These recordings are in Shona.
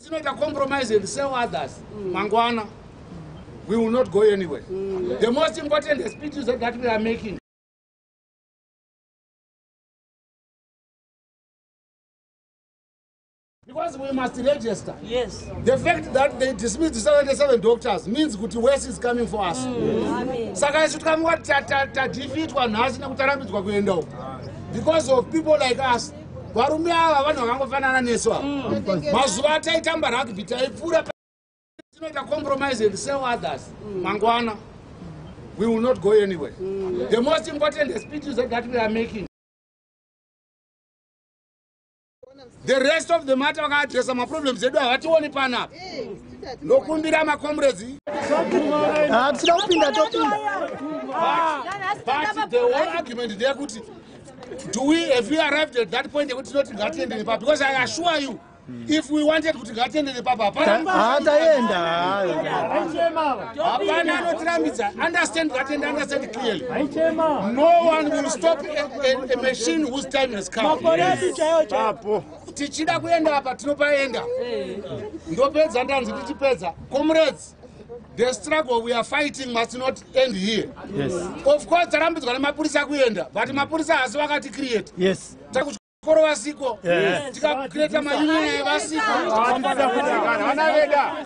Not a compromise and sell others. Mangwana, we will not go anywhere. The most important speeches that we are making. Because we must register. Yes. The fact that they dismissed the 77 doctors means good West is coming for us. Saka should come what defeat one has because of people like us. Warumia vanhu vangofanana neswa. Mazuva taitamba rugby taipfura a compromise and sell others. Mangwana, we will not go anywhere. The most important speeches that we are making. The rest of the matter address my problems. They don't have to only pan up. No kumbira my comrades. But the whole argument they could. Have we arrived at that point? They would not attend the papa because I assure you. If we wanted to attend the papa, understand that and understand clearly. No one will stop a machine whose time has come. Tichida kuenda hapa tinopaenda. Ndopedza ndanzi tichipedza. Comrades, the struggle we are fighting must not end here. Yes. Of course, tarambidzwa nemapurisa kuenda, but mapurisa hasi vakati create. Yes. Koro vasiko. Tika create maunion evasiko. Vanaveda.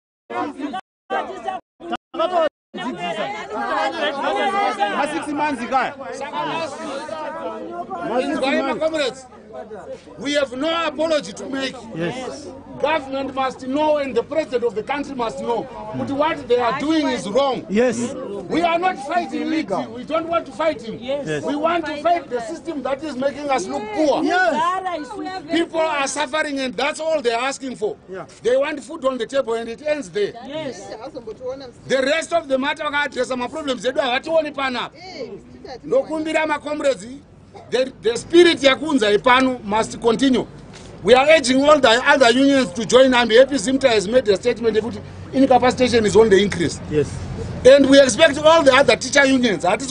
Comrades, we have no apology to make. Yes. Government must know and the president of the country must know but what they are doing is wrong. Yes. We are not fighting illegal. We don't want to fight him. Yes. We want to fight the system that is making us look poor. Yes. People are suffering and that's all they're asking for. They want food on the table and it ends there. Yes. The rest of the matter address my problems. They don't have to only pan up. No kumbira my comrades. The spirit yakunza ipano must continue. We are urging all the other unions to join and the APSIMTA has made a statement that incapacitation is on the increase. Yes. And we expect all the other teacher unions. Other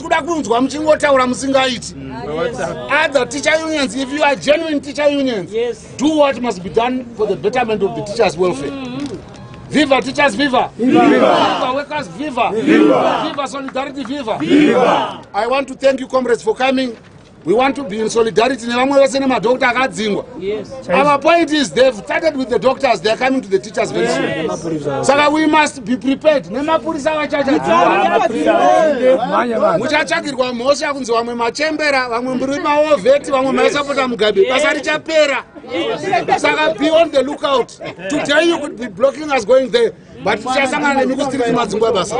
teacher unions, if you are genuine teacher unions, yes, do what must be done for the betterment of the teachers' welfare. Viva teachers, viva! Viva! Viva workers, viva! Viva! Viva solidarity, viva! Viva! I want to thank you, comrades, for coming. We want to be in solidarity. Yes. Our point is they've started with the doctors, they are coming to the teachers very soon. So we must be prepared. Muchachakirwa kunzi vamwe machembera, vamwe mburima oveti, vamwe maisapota Mugabe. Basa richapera. Saka be on the lookout. Today you could be blocking us going there. But tichasangana nemikustrizi madzingwa basa.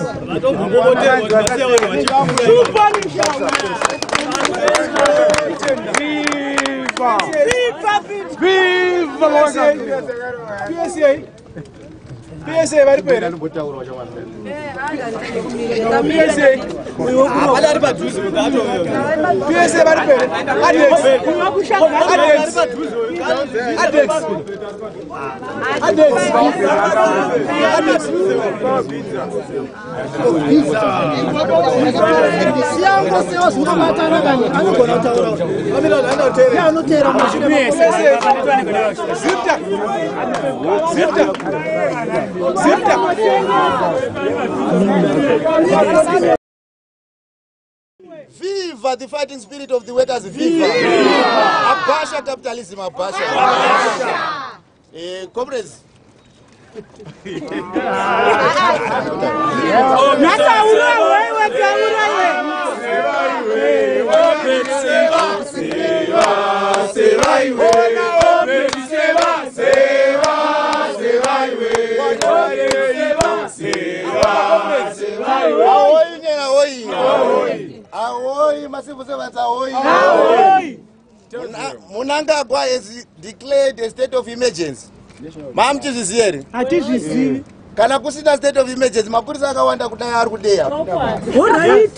Viva! PSA vari pera. PSA vari Viva the fighting spirit of the workers, viva! Abasha capitalism, abasha! Comrades. Munangagwa has declared a state of emergency. Mamchizizire. Atizvizivi. Kana kusina state of emergency, mapurisa akawanda kudai ari kudeya. Alright.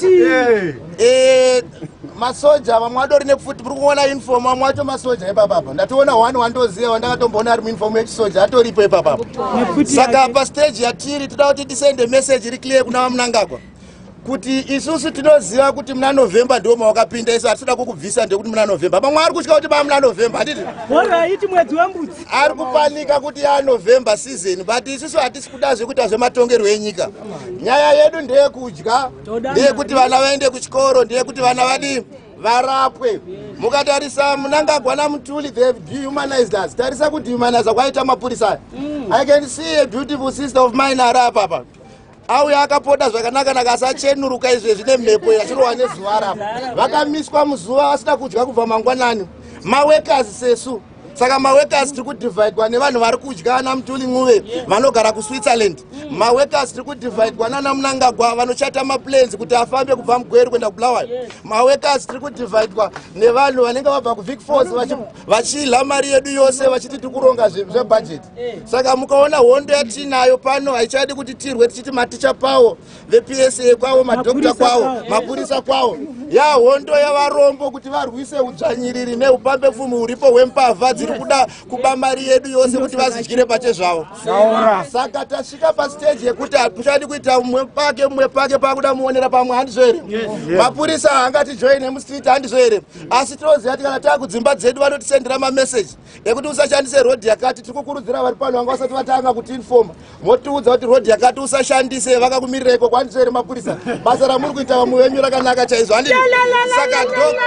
Masoja vamwe adori nefuti muri kuona uniform vamwe acho masoja ipapapa. Ndatoona one wandoziva wandakatomboona ari muuniform yechisoja atoripo ipapapa. Saka pa stage yatiri toda kuti tisende message iri clear kuna Munangagwa kuti isusu tinoziva kuti muna November ndio mawakapinda isu atisida kukubvisa ndekuti muna November pamwe ari kutya kuti muna November handiti Alright mwedzi wembudzi ari kupanika kuti ya November season but isusu hatisi kuda zvekuita zvematongerwo enyika nyaya yedu ndeyekudya ndeyekuti vana vaende kuchikoro ndeyekuti vana vadi varapwe mukatarisa Mnangagwa naMutuli they have dehumanized us tarisa kudehumaniza kwaita mapurisa I can see a beautiful sister of mine ari apa auya akapota zvakanaka akasachenuruka izvezvi nemhepo yachirowa nezuva rapo vakamiswa muzuva vasina kudya kubva mangwanani maworkers sesu saka maworkers tiri kudivhaidwa nevanhu vari kudya ana Mutuli Ncuve vanogara kuSwitzerland maworkers tiri kudivhaidwa nana Mnangagwa vanochata maplanes kuti afambe kubva muGweru kuenda kuBulawayo maworkers tiri kudivhaidwa nevanhu vanenge vabva kuVic Falls vachidla mari yedu yose vachiti tiri kuronga zvebudget saka mukaona hondo yatinayo pano haichadi kuti tirwe tichiti maticha pawo vePSA kwavo madokta kwavo mapurisa kwavo ya hondo yavarombo kuti varwise udzvanyiriri neupambe pfumi huripo hwembavha dziri kuda kuba mari yedu yose kuti vazidyire pache zvavo saka tasvika pastage yekuti hatuchadi kuita mumwe pake pakuda muonera pamwe handizvo here mapurisa haangatijoine nemustreet handizvo here asi tinoziva kuti kana taakudzimba dzedu vanotisendera mameseji ekuti usashandise rodhi yakati tiri kukurudzira vari pano vanga vasati vatanga kuti informa motiudza kuti rodhi yakati usashandise vakakumirireko kwandizvo here mapurisa basa ramuri kuita vamwe venyu rakanaka chaizvo handii saka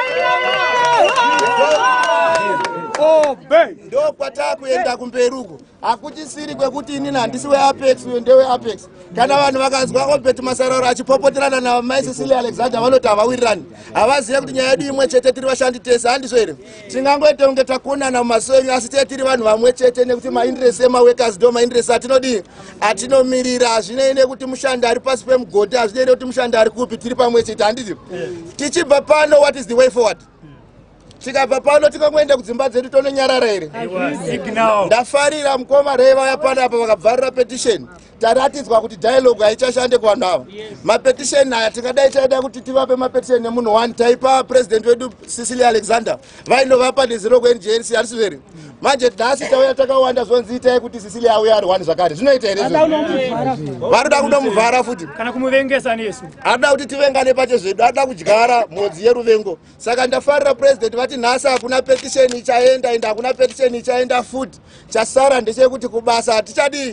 ndo kwatakuenda kumberi uko hakuchisiri kwekuti inini handisi weApex uyo ndeweApex kana vanhu vakazwa Albert Masararo achipopoterana naMai Cecilia Alexander vanoti havawirirani havazive kuti nyaya yedu imwe chete tiri vashandi tese handizvo here tingangoite kunge takonana mumasonyu asi tee tiri vanhu vamwe chete nekuti maindiresi emaworkers ndo maindiresi atinodii atinomirira hazvinei nekuti mushandi ari pasi pemugodi hazvinei nekuti mushandi ari kupi tiri pamwe chete handiti tichibva pano what is the way forward tikabva pano tikangoenda kudzimba dzedu tononyarara here ndafarira mukoma rei vauya pano apa vakabvarira petition taratidzwa kuti dialogue haichashande kuvanhu ava mapetition aya tingadai taida kuti tivape mapetition nemunhu 1 taipa president wedu Cecilia Alexander vainovapa nezero kuNJNC harisiveri manje nhasi tauya takawanda zvonzi itai kuti Cecilia auya ari 1 zvakare zvinoita here varida kunomuvhara futi kana kumuvengesa nesu ada kuti tivengane pache zvedu ada kudyara modzi yeruvengo saka ndafarira president vati nhasi hakuna petition ichaenda ende hakuna petition ichaenda futi chasara ndechekuti kubasa hatichadii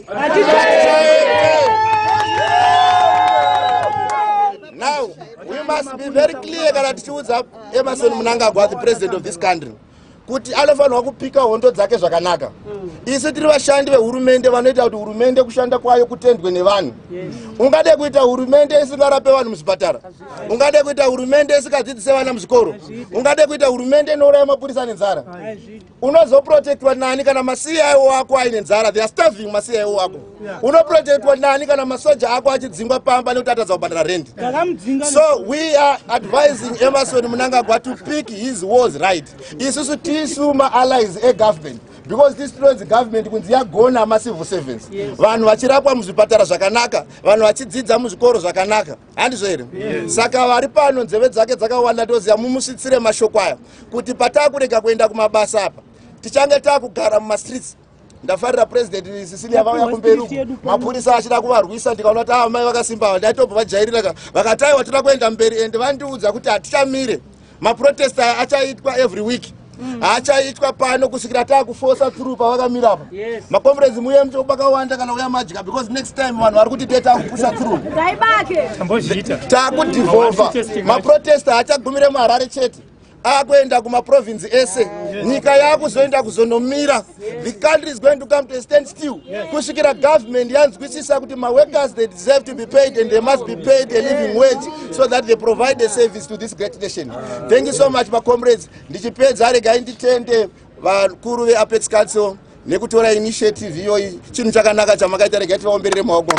now we must be very clear kana tichiudza Emmerson Mnangagwa the president of this country kuti anofanirwa kupika hondo dzake zvakanaka isu tiri vashandi vehurumende vanoita kuti hurumende kushanda kwayo kutendwe nevanhu ungade kuita hurumende isingarape vanhu muzvipatara ungade kuita hurumende isingadzidzise vana muzvikoro ungade kuita hurumende inouraya mapurisa nenzara unozoprotectwa nani kana maCIO wako aine nzara they are starving maCIO wako unoprotectwa nani kana masoja ako achidzingwa pamba nekuti atadza kubhadhara rent so we are advising Emmerson Mnangagwa to pick his wars right isusu tisu ma-allies e-government because this is government kunzi yagona ma-civil servants vanhu vachirapwa muzvipatara zvakanaka vanhu vachidzidza muzvikoro zvakanaka handizvo here saka vari pano nzeve dzake dzakawanda toziva mumusvitsire mashoko aya kuti pataakurega kuenda kumabasa apa tichange taakugara mumastreets ndafarira president Cecilia vauya kumberi uko mapurisa achida kuvarwisa ndikaona kuti amai vakasimba ndaitobva vajairira vakataiwa tira kuenda mberi ende vandiudza kuti hatichamire maprotest aya achaitwa every week achaitwa pano kusvikira taakuforsa through pavakamira apa makomrades muye muchobakawanda kana uya madya because next time vanhu vari kuti te taakupusha through taakudivholva maprotest haachagumire muHarare chete akuenda kumaprovinsi ese nyika yakuzoenda kuzonomira the country is going to come to a standstill kusvikira government yanzwisisa kuti maworkers they deserve to be paid and they must be paid a living wage so that they provide a service to this great nation. Thank you so much comrades. Ndichipedza regai nditende vakuru veApex Council nekutora initiative iyoyi chinhu chakanaka chamakaita regai tivaomberere maoko.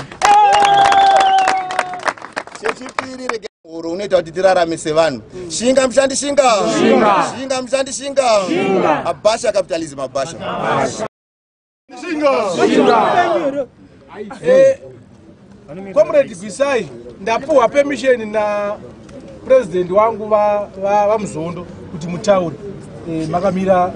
Chechipiri regai uro unoita kuti tiraramise vanhu. Shinga mshandi shinga. Shinga mshandi shinga. Abasha capitalism abasha. Shinga. Comrade Gwisai ndapuwa permission na president wangu wa Mzondo kuti mutauri makamira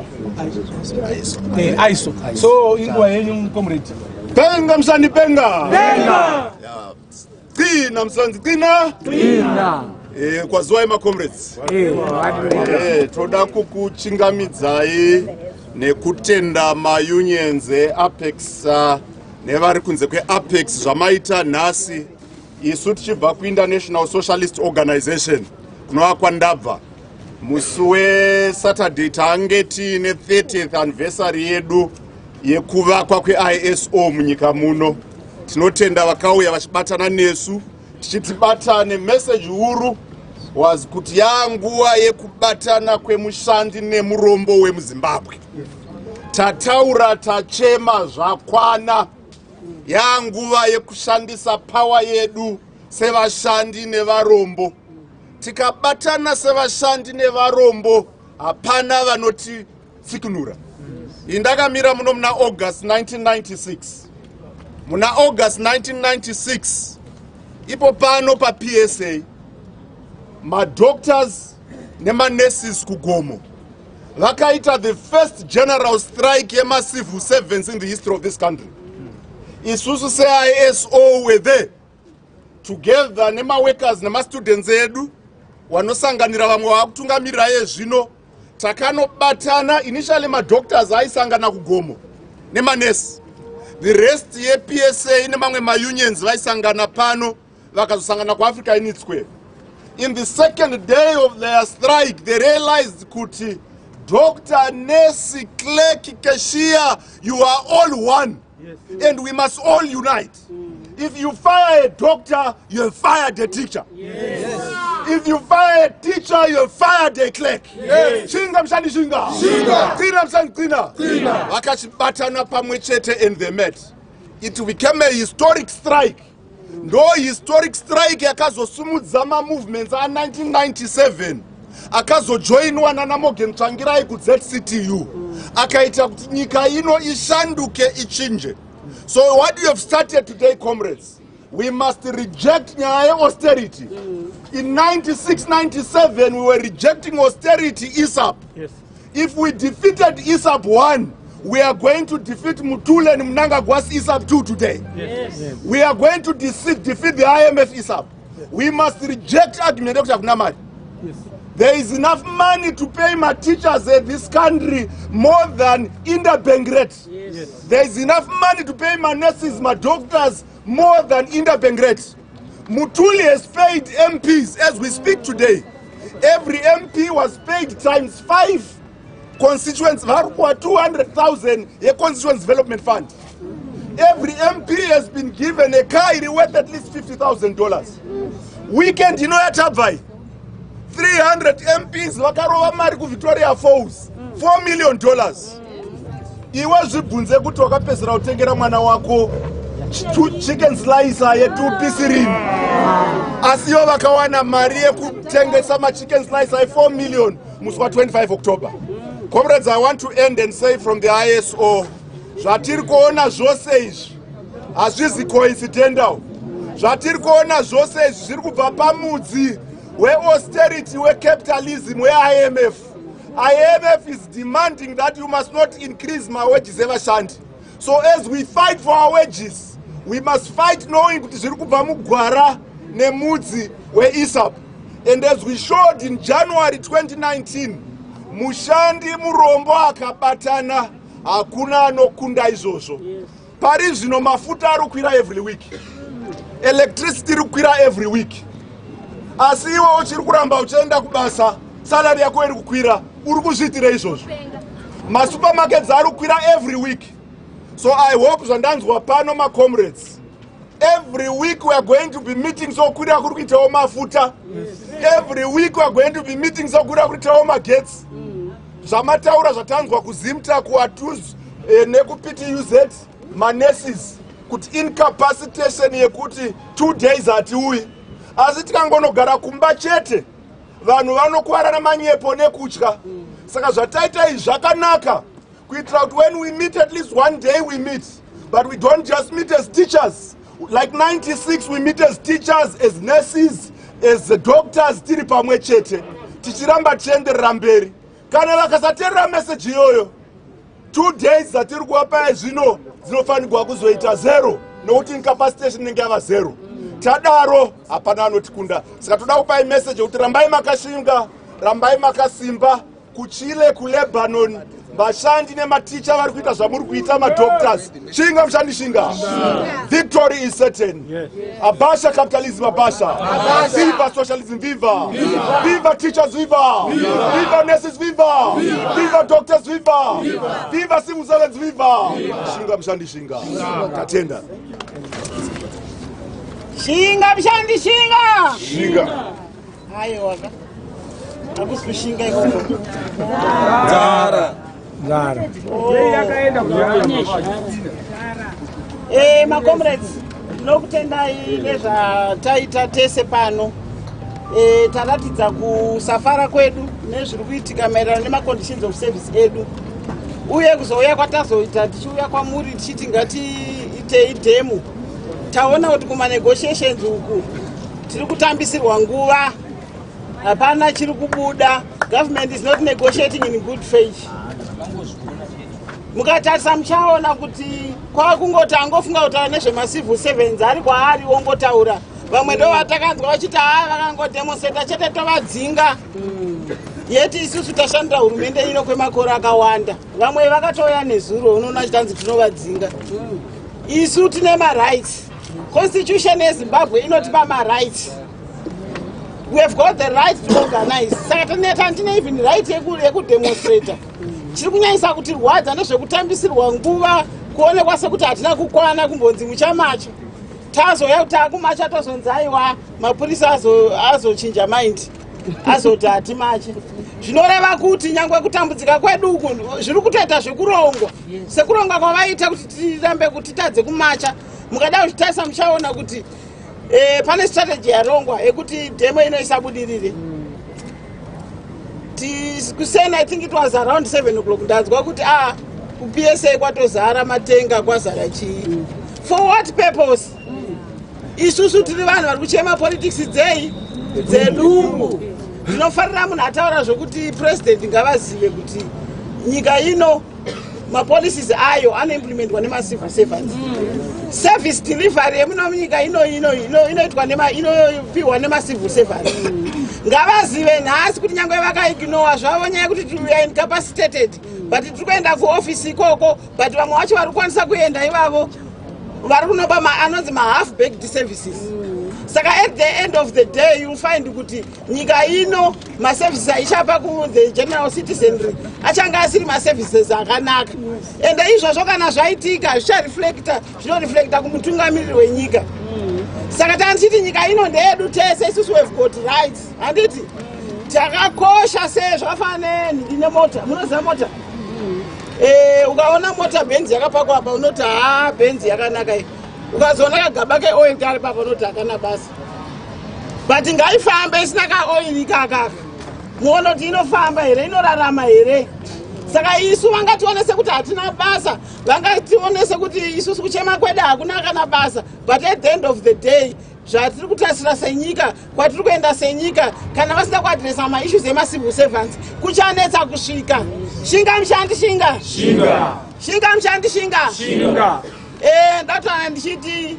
ISO. So ingwa yenyu comrade. Penga mshandi penga. Penga. Qina Msanzi qina. Qina. Kwaziwa ma comrades. Toda kukuchingamidzai nekutenda ma unions Apex nevari kunze kweApex zvamaita nhasi isu tichibva kuInternational Socialist Organization kunova kwandabva. Musi weSaturday tange tiine 30th anniversary yedu yekuvakwa kweISO munyika muno. Tinotenda vakauya vachibatana nesu tichitibatane. Message huru was kuti yanguva yekubatana kwemushandi nemurombo wemuZimbabwe. Tataura tachema zvakwana. Yanguva yekushandisa power yedu sevashandi nevarombo. Tikabatana sevashandi nevarombo hapana vanoti tsikinura. Indakamira muno muna August 1996. Muna August 1996 ipo pano pa PSA madoctors nemanurses kugomo vakaita the first general strike yema civil servants in the history of this country. Isusu se-ISO were there together nema workers nema students edu wanosanganira vamwe vakutungamirira yezvino. Takanobatana initially madoctors aisangana kugomo nemanurse. The rest ye PSA nemamwe ma-unions vaisangana pano vakazosangana kuAfrica Unity Square. In the second day of their strike, they realized kuti doctor, nurse, clerk, cashier, you are all one. Yes. And we must all unite. If you fire a doctor, you have fired a teacher. Yes. If you fire a teacher, you have fired a clerk. Shinga mshandi shinga. Shinga. Qina mshandi qina. Qina. Vakachibatana pamwe chete and they met. It became a historic strike. No historic strike yakazosumudza movements a 1997. Akazojoinwa nana Morgan Tsvangirai ku ZCTU. Akaita kuti nyika ino ishanduke ichinje. So what we have started today, comrades, we must reject nyaya austerity. In 96-97 we were rejecting austerity ISAP. Yes. If we defeated ISAP 1, we are going to defeat Mutule and Mnangagwa's ISAP 2 today. Yes. Yes. We are going to defeat the IMF ISAP. Yes. We must reject argument of Namad. Yes. There is enough money to pay my teachers in this country more than Interbank rate. Yes. There is enough money to pay my nurses, my doctors more than Interbank rate. Mutuli has paid MPs as we speak today. Every MP was paid times 5 constituents, 200,000 a constituents development fund. Every MP has been given a car worth at least $50,000. Weekend, you know at Abai, 300 MPs vakarova mari ku Victoria Falls, $4 million. Iwe zvibvunze kuti wakapedzera kutengera mwana wako chicken slicer ye 2 piece ring. Asiyo vakawana mari yekutengesa ma chicken slicer ye 4 million musi wa 25 October. Comrades, I want to end and say from the ISO, zvatiri kuona zvose izvi hazvizi coincidental. Zvatiri kuona zvose izvi zviri kubva pamudzi we-austerity, we-capitalism, we-IMF. IMF is demanding that you must not increase my wages ever shant. So as we fight for our wages, we must fight knowing kuti zviri kubva mugwara nemudzi we-ISAP. And as we showed in January 2019, mushandi murombo akabatana hakuna anokunda izvozvo. Pari zvino mafuta ari kukwira every week, electricity iri kukwira every week. Asi iwe uchiri kuramba uchienda kubasa, salary yako iri kukwira, uri kuzviitira izvozvo. Masupermarkets ari kukwira every week. So I hope zvandanzwa pano ma comrades, every week we are going to be meeting so kuda kuri kuitawo mafuta. Every week we are going to be meeting so kuda kuitawo magetsi. Zvamataura zvatanzwa kuzimta kuatuz nekupTUZ manurses kuti incapacitation yekuti 2 days hatiuyi. Asi tikangonogara kumba chete vanhu vanokwara namanyepo nekutya. Saka zvataita izvi zvakanaka kuitira kuti when we meet at least 1 day we meet, but we don't just meet as teachers. Like 96 we meet as teachers, as nurses, as doctors, tiri pamwe chete tichiramba tienderera mberi. Kana vakasateerera message iyoyo, 2 days dzatiri kuwapa zvino dzinofanirwa kuzoita 0 nokuti incapacitation inenge yava 0. tadaro hapana anotikunda. Saka toda kupai message kuti rambai makashinga, rambai makasimba, kuchile kuLebanon. Vashandi nematicha vari kuita zvamuri kuita, madoctors. Shinga mushandi shinga. Victory is certain. Abasha capitalism, abasha. Viva socialism, viva. Viva teachers, viva. Viva nurses, viva. Viva doctors, viva. Viva civil servants, viva. Shinga mushandi shinga. Tatenda. Shinga mushandi shinga. Shinga. Hayo waka. Akusi shinga iko. Zara. My comrades, nokutendai nezvataita tese pano. Taratidza kusafara kwedu nezviri kuitika maererano nemaconditions of service edu. Uye kuzouya kwatazoita tichiuya kwamuri tichiti ngatiitei dhemu. Taona kuti kumanegotiations uku tiri kutambisirwa nguva. Hapana chiri kubuda. Government is not negotiating in good faith. Mukatarisa muchaona kuti kwakungoti angofunga kutaura nezvemacivil servants ari kwaari wongotaura. Vamwe ndo vatakanzwa vachiti vakangodemonstrata chete tovadzinga. Yeti isusu tashandira hurumende ino kwemakore akawanda. Vamwe vakatouya nezuro unoona chitanzi tinovadzinga. Isu tine marights. Constitution yeZimbabwe inotipa marights. We have got the right to organize. Saka tine even right yekudemonstrata. Chiri kunyanyisa kuti rwadza nezvekutambisirwa nguva kuonekwa sekuti hatina kukwana kumbonzi muchamacha. Tazoya kuti akumacha tozonzi aiwa mapurisa azochinja mind. Azoti hatimache. Zvinoreva kuti nyangwe kutambudzika kwedu uku zviri kutoita zvekurongwa. Sekurongwa kwavaita kuti tirambe kuti tadze kumacha. Mukada kuchitarisa muchaona kuti pane strategy yarongwa yekuti demo ino isabudirire. Kusena, I think it was around 7 o'clock. Ndazwa kuti ku-PSA kwatozara matenga kwazara chii. For what purpose? Isusu tiri vanhu vari kuchema politics dzedumbu. Zvinofanira munhu ataura zvokuti president ngavazive kuti nyika ino mapolicies ayo anoimplementwa nemacivil servants. Service delivery yemuno munyika inopiwa nemacivil servants. Ngavazive nhasi kuti nyangwe vakaignora zvavo nyaya yekuti we are incapacitated, but tiri kuenda kuofisi ikoko, but vamwe vacho vari kukwanisa kuenda ivavo vari kunopa anonzi half baked services. Saka at the end of the day you will find kuti nyika ino maservices aichapa ku the general citizenry achanga asiri maservices akanaka. Ende izvozvo kana zvaitika zvinoreflecta kumutungamiriri wenyika. Saka tanchiti nyika ino ndeyedu tese, isusu we have got rights. Handiti takakosha sezvo afanane ndine mota. Munoziva mota? Ukaona mota Benz yakapakwa apa unoti Benz yakanaka iyi. Ukazoona kagaba keoil kari papa unoti hakana basa. But ngaifambe isina kaoil ikaka. Muona kuti inofamba here, inorarama here. Saka isu vangationese kuti hatina basa, vangationese kuti isusu kuchema kwedu hakuna kana basa. But at the end of the day, zvatiri kutasira senyika, kwatiri kuenda senyika, kana vasina kuadresa maissues emacivil servants, kuchanetsa kusvika. Shinga mushandi shinga. Shinga. Shinga mushandi shinga. Shinga. Ndataura ndichiti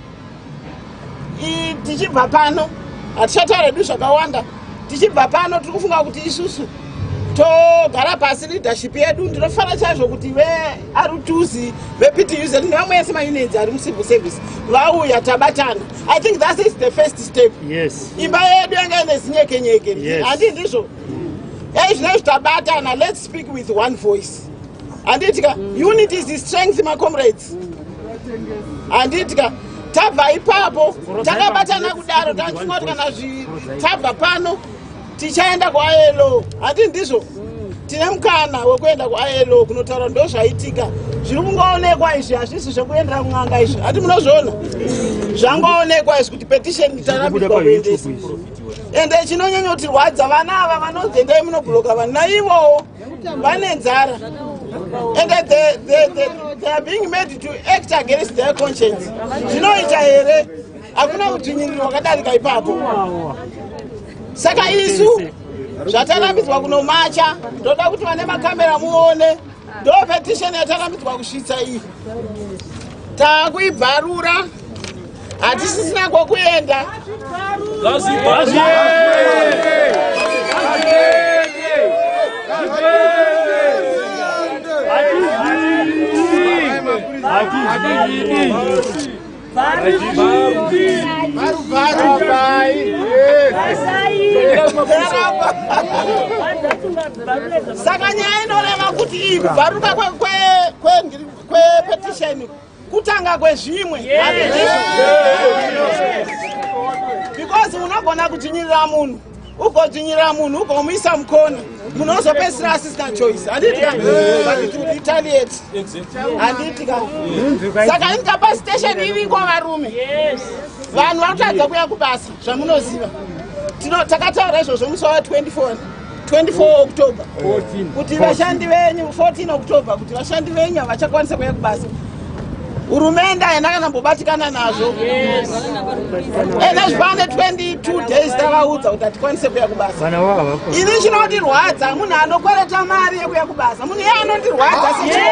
tichibva pano hatichataura hedu zvakawanda. Tichibva pano tiri kufunga kuti isusu togara pasi leadership yedu. Ndinofara chaizvo kuti vearutuzi vePTUZ nevamwe vese maunions ari mucivil service vauya tabatana. I think that is the first step. Yes. Imba yedu yanga ine zinyekenyeke. Yes. Handi ndizvo. Zvinezvi tabatana, let's speak with one voice. Handitika unity is the strength, my comrades. Handitika tabva ipapo takabatana kudaro tachifunga kuti kana tabva pano tichaenda kuILO. Handi ndizvo. Tine mukana wekuenda kuILO kunotaura ndo zvaitika. Zviri kungoonekwa izvi hazvisi zvekuendera kun'anga izvi. Hati munozviona? Zvangoonekwa izvi kuti petition itarambirwa kuendesa. Ende chinonyanya kutirwadza vana ava vanonzi endai munobhuloka vanhu naivowo vane nzara. And they are being made to act against their conscience. Zvinoita here hakuna kudzvinyirirwa kadarika ipapo. Saka isu zvatarambidzwa kunomacha, ndoda kuti vane makamera muone, ndo petition yatarambidzwa kusvitsa iyi. Takuibvarura hatisisina kwekuenda. Saka nyaya inoreva kuti kubvaruka kwepetition kutanga kwezvimwe, because unogona kudzvinyirira munhu ugodzvinyirira munhu ugomuisa mukona munozopedzisira asisina choice. Handitika retaliate, handitika. Saka indikapa station iriko varume, vanhu vanotadza kuya kubasa zvamunoziva. Takataura izvozvo musi wa 24 October kuti vashandi venyu 14 October kuti vashandi venyu havachakwanisa kuya kubasa. Hurumende haina kana kumbobatikana nazvo. Ene zvipane 22 days tavaudza kuti hatikwanise kuya kubasa. Ini chinodirwadza munhu anokwereta mari yekuya kubasa, munhu iye anondirwadza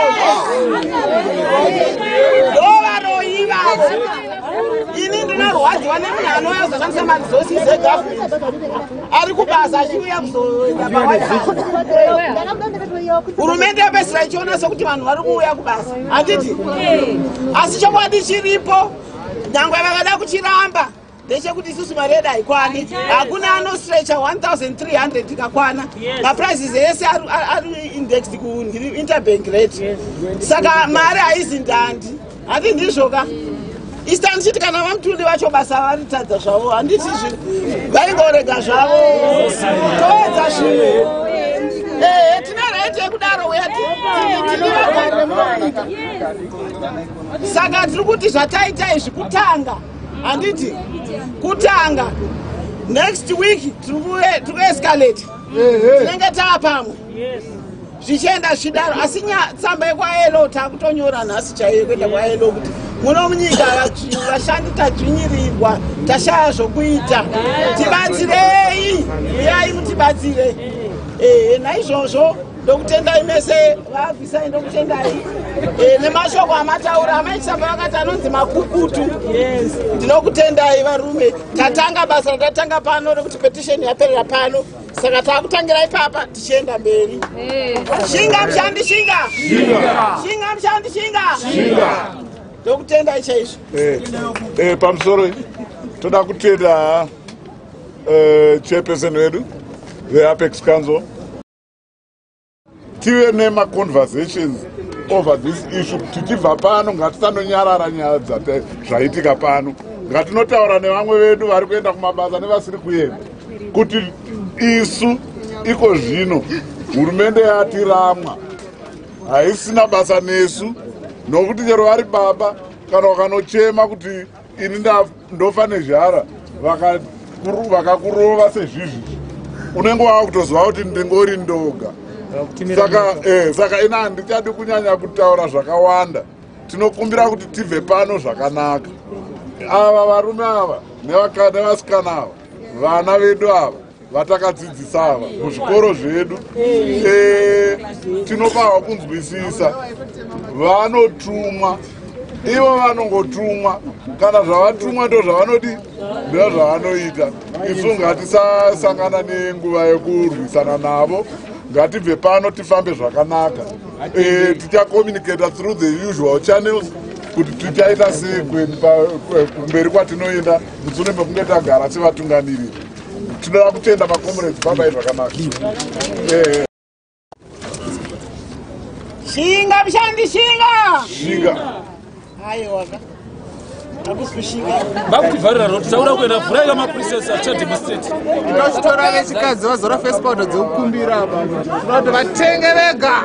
ndovaroyi vavo. Ini ndinorwadziwa nemunhu anouya kuzoshandisa maresources egovernment ari kubasa achiuya kuzoenda paWhite House. Hurumende yapedzisira ichiona sokuti vanhu vari kuuya kubasa, handiti? Asi chokwadi chiripo, nyangwe vakada kuchiramba ndechekuti isusu mari yedu haikwani. Hakuna anostrecha 1300 ikakwana. Maprices ese ari indexed kuinterbank rate. Saka mari haizi ndandi, hati ndizvoka. Eastern City kana vamutundi vacho basa varitadza zvavo, handiti vaingorega zvavo toedza zvimwe. Tina right yekudaro tiri munyika. Saka tiri kuti zvataita izvi kutanga, handiti kutanga. Next week tiri kuescalate, tinenge tava pamwe zvichienda zvidaro. Asi tsamba yekwaelo takutonyora nhasi chaiyo kuenda kwaelo kuti muno munyika vashandi tadzvinyirirwa, tashaya zvokuita, tibatsirei, uyai mutibatsire. Naizvozvo ndokutendai mese vabvisai, ndokutendai nemashoko amataura amaitsamba vakati anonzi makukutu. Ndinokutendai varume, tatanga basa ratatanga pano rekuti petition yaperera pano, saka takutangira ipapa tichienda mberi. Shinga mushandi shinga, shinga mushandi shinga. Ndokutendai chaizvo. Pamusoro toda kutenda chairperson wedu veApex Council. Tive nema-conversations over this issue. Tichibva pano ngatisanonyarara nyaya zvaitika pano. Ngatinotaura nevamwe vedu vari kuenda kumabasa nevasiri kuenda kuti isu iko zvino hurumende yatiramwa haisina basa nesu, nokuti chero vari baba kana vakanochema kuti ini ndofa nezhara vakakurova sezvizvi, unenge wava kutoziva kuti ndingori ndoga. Saka ina handichadi kunyanya kutaura zvakawanda. Tinokumbira kuti tibve pano zvakanaka. Ava varume ava nevasikana ava, vana vedu ava vatakadzidzisa ava muzvikoro zvedu, tinopahwa kunzwisisa. Vanotumwa, ivo vanongotumwa, kana zvavatumwa ndo zvavanodi, ndo zvavanoita. Isu ngatisasangana nenguva yekurwisana navo, ngatibve pano tifambe zvakanaka. Tichacommunicate through the usual channels kuti tichaita sei kumberi kwatinoenda mushure mekunge tagara sevatungamiriri. Tinoda kutenda makomrades, babai zvakanaka. Shinga mushandi shinga. Aiwa. Bakutivharira roti taura kuenda vhuraika maprincess achademonstrate. Tinochitora vechikadzi vazora face powder dzekukumbira apa. Tinoti vatenge vega.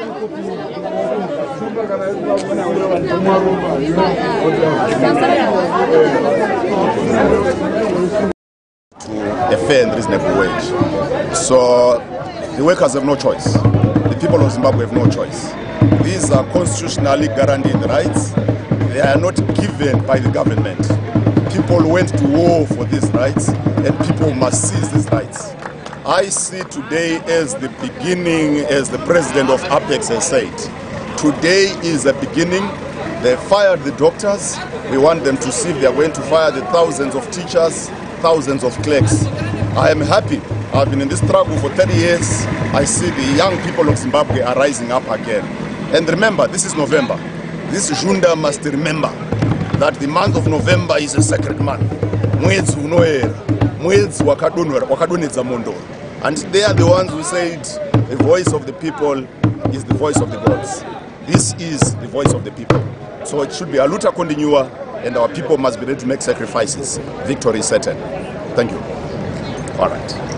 To a fair and reasonable wage. So the workers have no choice. The people of Zimbabwe have no choice. These are constitutionally guaranteed rights. They are not given by the government. People went to war for these rights, and people must seize these rights. I see today as the beginning, as the president of Apex has said. Today is the beginning. They fired the doctors. We want them to see if they are going to fire the thousands of teachers, thousands of clerks. I am happy. I've been in this struggle for 30 years. I see the young people of Zimbabwe are rising up again. And remember, this is November. This Junda must remember that the month of November is a sacred month. Mwedzi unoera, mwedzi wakadonedza mondoro. And they are the ones who said the voice of the people is the voice of the gods. This is the voice of the people. So it should be a luta continua, and our people must be ready to make sacrifices. Victory is certain. Thank you. All right.